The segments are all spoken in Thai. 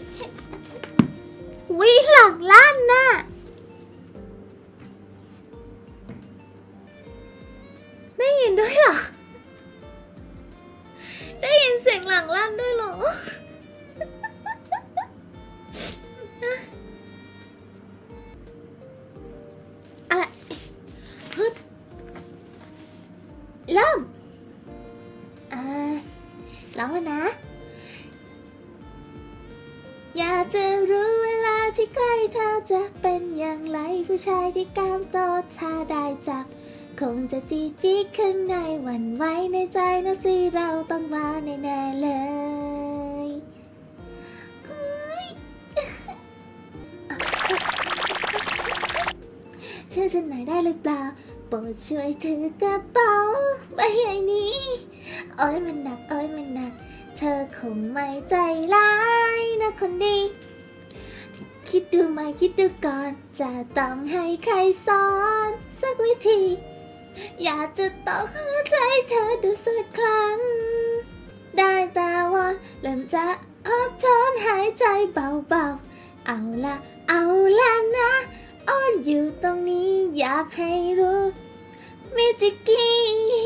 วิหลังลั่นน่ะได้ยินด้วยเหรอได้ยินเสียงหลังลั่นด้วยเหรออะไรฮึบเริ่มร้องแล้วนะอยากจะรู้เวลาที่ใกล้เธอจะเป็นอย่างไรผู้ชายที่กล้ามโตถ้าได้จับคงจะจีจี้ข้างในหวั่นไหวในใจนะสิเราต้องมาแน่ๆเลยเชื่อฉันหน่อยได้หรือเปล่าโปรดช่วยถือกระเป๋าใบใหญ่นี้โอ้ยมันหนักโอ้ยมันหนักเธอคงไม่ใจร้ายนะคนดีคิดดูไหมคิดดูก่อนจะต้องให้ใครสอนสักวิธีอยากจะต้องเข้าใจเธอดูสักครั้งได้แต่ว่าเริ่มจะทนหายใจเบาๆเอาละนะอ้อนอยู่ตรงนี้อยากให้รู้มิจิกี้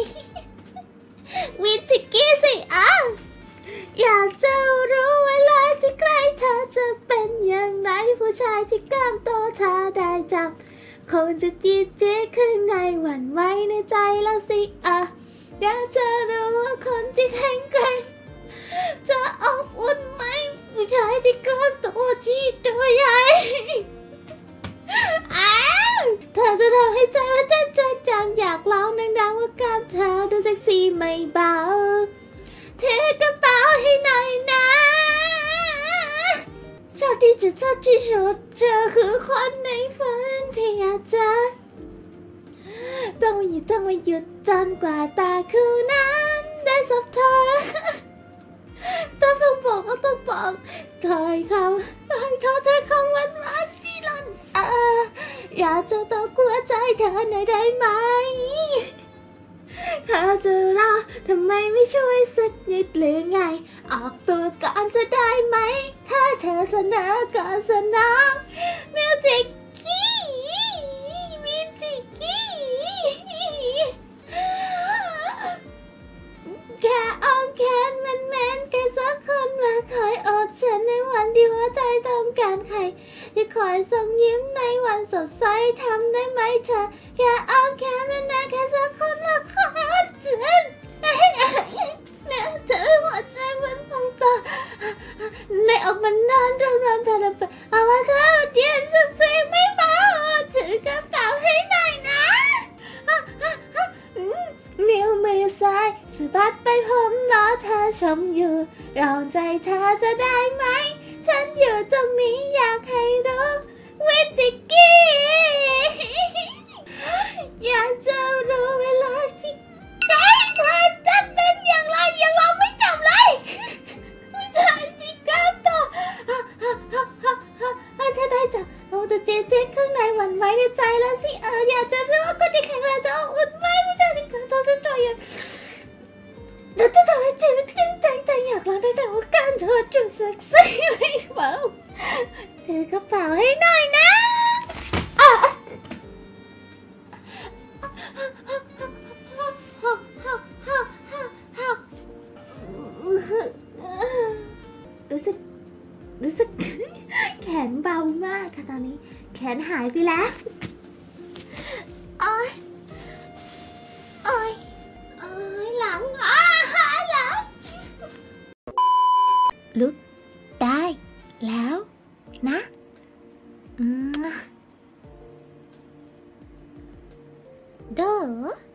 สิอยากจะรู้เวลาที่ใกล้เธอจะเป็นอย่างไรผู้ชายที่กล้ามโตถ้าได้จับคงจะจี๊ดข้างในหวั่นไหวในใจแล้วสิอยากจะรู้ว่าคนที่แข็งแกร่งจะอบอุ่นไหมผู้ชายที่กล้ามโตที่ตัวใหญ่เธอจะทำให้ใจว่าเต้นจังอยากร้องดังๆว่ากล้ามเธอดูเซ็กซี่ไม่เบาเทกระเป๋าให้หน่อยนะชอบที่สุดเธอคือคนในฝันที่อยากจะต้องมาหยุดจนกว่าตาคู่นั้นได้สบเธอต้องบอกก็ต้องบอกถอยคำวันที่หล่นอยากจะต้องกลัวใจเธอหน่อยได้ไหมเธอจะรอทำไมไม่ช่วยสักนิดหรือไงออกตัวก่อนจะได้ไหมถ้าเธอเสนอก็เสนอมิวสิกแค่อ้อมแขนแมนแค่สักคนมาคอยโอบฉันในวันที่หัวใจต้องการใครที่คอยส่งยิ้มในวันสดใสทำได้ไหมเธอแค่อ้อมแขนแค่สักคนมาคอยโอบฉันเนี่ยเธอหัวใจมันพองโตในออกมันนานรำเธอไปเอาว่าเธอเดียนสุดสีไม่พอถือกระเป๋าให้หน่อยนะนิ้วมือซ้ายสะบัดไปผมรอเธอชมอยู่ลองใจเธอจะได้ไหมฉันอยู่ตรงนี้อยากให้รู้วิจิกี้อยากจะรู้เวลาที่ใกล้เธอจะเป็นอย่างไรยังร้องไม่จบเลยไม่ใช่จิกก้าต่อถ้าได้จับเราจะเจ๊ข้างในหวั่นไหวในใจแล้วสิอยากจะรู้ว่าคนที่แข็งแรงจะอบอุ่นไหมไม่ใช่ที่เขาจะตัวอย่างเราจะทำให้ชีวิตจริงใจอยากร้องได้ว่าการเธอจุดเซ็กซี่ไม่เบาถือกระเป๋าให้หน่อยนะรู้สึกแขนเบามากค่ะตอนนี้แขนหายไปแล้วโอ๊ยหลังลุกได้แล้วนะเด้อ